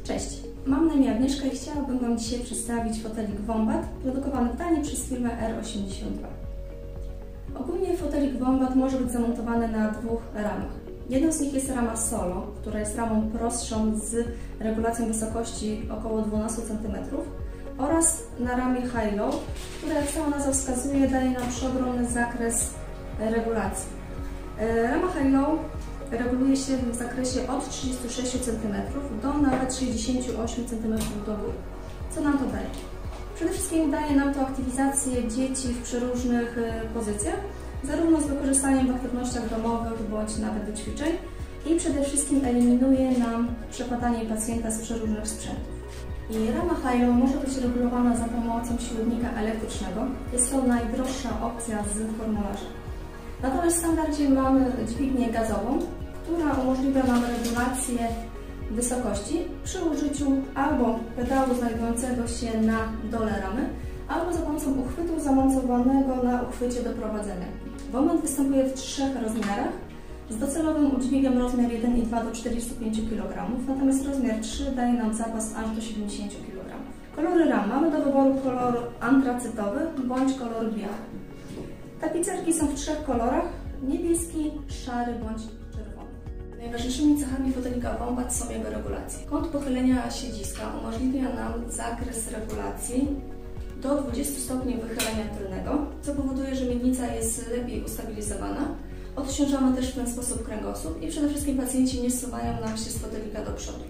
Cześć, mam na imię Agnieszka i chciałabym Wam dzisiaj przedstawić fotelik Wombat produkowany w Danii przez firmę R82. Ogólnie fotelik Wombat może być zamontowany na dwóch ramach. Jedną z nich jest rama Solo, która jest ramą prostszą z regulacją wysokości około 12 cm oraz na ramie High-Low, która, jak sama nazwa wskazuje, daje nam przeogromny zakres regulacji. Rama High-Low reguluje się w zakresie od 36 cm do nawet 68 cm do góry. Co nam to daje? Przede wszystkim daje nam to aktywizację dzieci w przeróżnych pozycjach, zarówno z wykorzystaniem w aktywnościach domowych bądź nawet do ćwiczeń, i przede wszystkim eliminuje nam przepadanie pacjenta z przeróżnych sprzętów. I rama High-Low może być regulowana za pomocą siłownika elektrycznego. Jest to najdroższa opcja z formularza. Natomiast w standardzie mamy dźwignię gazową, która umożliwia nam regulację wysokości przy użyciu albo pedału znajdującego się na dole ramy, albo za pomocą uchwytu zamontowanego na uchwycie do prowadzenia. Wombat występuje w trzech rozmiarach, z docelowym udźwigiem rozmiar 1,2 do 45 kg, natomiast rozmiar 3 daje nam zapas aż do 70 kg. Kolory ram mamy do wyboru kolor antracytowy bądź kolor biały. Tapicerki są w trzech kolorach: niebieski, szary bądź czerwony. Najważniejszymi cechami fotelika Wombat są jego regulacje. Kąt pochylenia siedziska umożliwia nam zakres regulacji do 20 stopni wychylenia tylnego, co powoduje, że miednica jest lepiej ustabilizowana. Odciążamy też w ten sposób kręgosłup i przede wszystkim pacjenci nie zsuwają nam się z fotelika do przodu.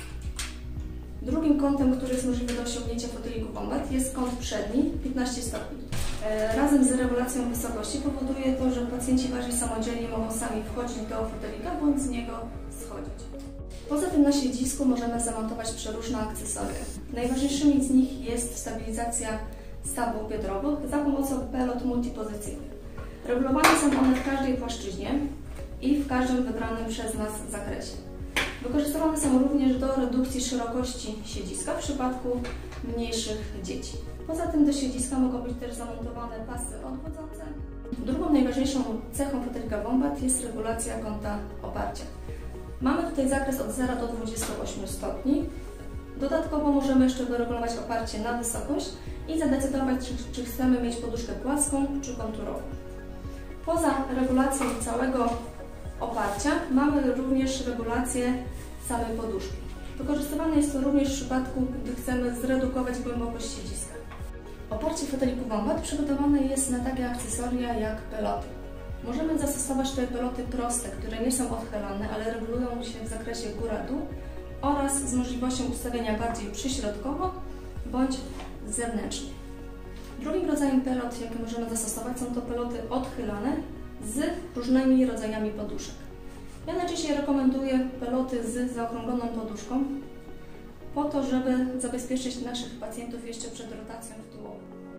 Drugim kątem, który jest możliwy do osiągnięcia w foteliku Wombat, jest kąt przedni 15 stopni. Razem z regulacją wysokości powoduje to, że pacjenci bardziej samodzielnie mogą sami wchodzić do fotelika bądź z niego schodzić. Poza tym na siedzisku możemy zamontować przeróżne akcesoria. Najważniejszymi z nich jest stabilizacja stawów biodrowych za pomocą pelot multipozycyjnych. Regulowane są one w każdej płaszczyźnie i w każdym wybranym przez nas zakresie. Wykorzystywane są również do redukcji szerokości siedziska w przypadku mniejszych dzieci. Poza tym do siedziska mogą być też zamontowane pasy odwodzące. Drugą najważniejszą cechą fotelika Wombat jest regulacja kąta oparcia. Mamy tutaj zakres od 0 do 28 stopni. Dodatkowo możemy jeszcze wyregulować oparcie na wysokość i zadecydować, czy chcemy mieć poduszkę płaską czy konturową. Poza regulacją całego oparcia mamy również regulację samej poduszki. Wykorzystywane jest to również w przypadku, gdy chcemy zredukować głębokość siedziska. Oparcie foteliku Wombat przygotowane jest na takie akcesoria jak peloty. Możemy zastosować tutaj peloty proste, które nie są odchylane, ale regulują się w zakresie góra-dół, oraz z możliwością ustawienia bardziej przyśrodkowo bądź zewnętrznie. Drugim rodzajem pelot, jakie możemy zastosować, są to peloty odchylane z różnymi rodzajami poduszek. Ja najczęściej rekomenduję peloty z zaokrągloną poduszką, po to, żeby zabezpieczyć naszych pacjentów jeszcze przed rotacją w tułowu.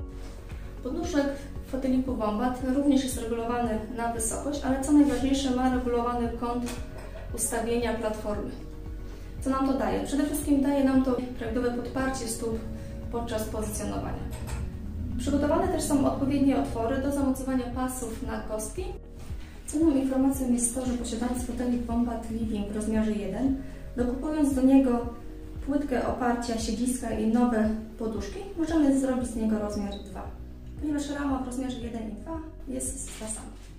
Podnóżek w foteliku Wombat również jest regulowany na wysokość, ale co najważniejsze, ma regulowany kąt ustawienia platformy. Co nam to daje? Przede wszystkim daje nam to prawidłowe podparcie stóp podczas pozycjonowania. Przygotowane też są odpowiednie otwory do zamocowania pasów na kostki. Cenną informacją jest to, że posiadając fotelik Wombat Living w rozmiarze 1, dokupując do niego płytkę oparcia siedziska i nowe poduszki, możemy zrobić z niego rozmiar 2, ponieważ rama w rozmiarze 1 i 2 jest ta sama.